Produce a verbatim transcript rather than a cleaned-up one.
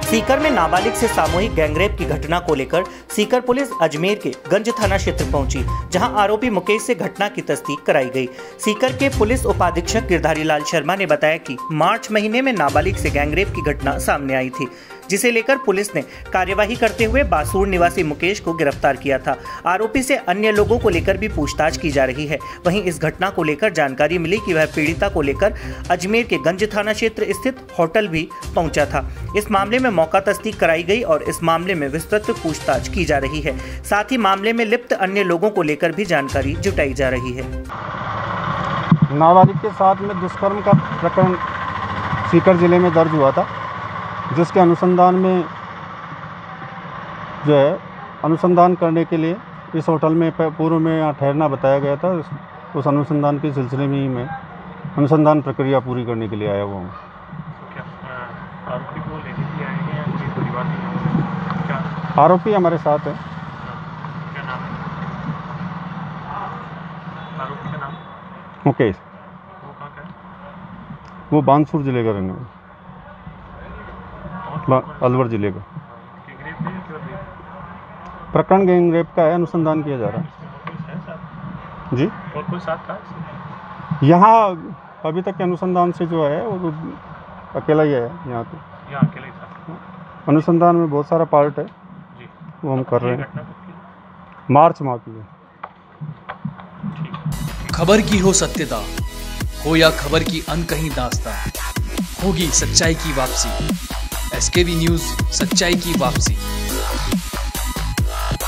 सीकर में नाबालिग से सामूहिक गैंगरेप की घटना को लेकर सीकर पुलिस अजमेर के गंज थाना क्षेत्र पहुंची, जहां आरोपी मुकेश से घटना की तस्दीक कराई गई। सीकर के पुलिस उपाधीक्षक गिरधारी लाल शर्मा ने बताया कि मार्च महीने में नाबालिग से गैंगरेप की घटना सामने आई थी, जिसे लेकर पुलिस ने कार्यवाही करते हुए बासूर निवासी मुकेश को गिरफ्तार किया था। आरोपी से अन्य लोगों को लेकर भी पूछताछ की जा रही है। वहीं इस घटना को लेकर जानकारी मिली कि वह पीड़िता को लेकर अजमेर के गंज थाना क्षेत्र स्थित होटल भी पहुंचा था। इस मामले में मौका तस्दीक कराई गई और इस मामले में विस्तृत पूछताछ की जा रही है। साथ ही मामले में लिप्त अन्य लोगों को लेकर भी जानकारी जुटाई जा रही है। नाबालिग के साथ में दुष्कर्म का प्रकरण सीकर जिले में दर्ज हुआ था, जिसके अनुसंधान में जो है अनुसंधान करने के लिए इस होटल में पूर्व में यहाँ ठहरना बताया गया था। उस, उस अनुसंधान के सिलसिले में ही मैं अनुसंधान प्रक्रिया पूरी करने के लिए आया हुआ हूँ। आरोपी को लेने के लिए आए हैं या कोई परिवार में? क्या आरोपी हमारे साथ है। क्या नाम है आरोपी का? नाम मुकेश। वो कहाँ का है? वो बांसुर जिले का रहने वाला, अलवर जिले का। प्रकरण गैंगरेप का है, अनुसंधान किया जा रहा है जी। और कोई साथ था यहाँ अभी तक के अनुसंधान से जो है वो तो अकेला ही है यहाँ पे। यहाँ अकेला ही था। अनुसंधान में बहुत सारा पार्ट है जी, वो हम कर रहे हैं। मार्च माह की है। खबर की हो सत्यता हो या खबर की अनकही दास्तां, होगी सच्चाई की वापसी। एस के वी न्यूज़, सच्चाई की वापसी।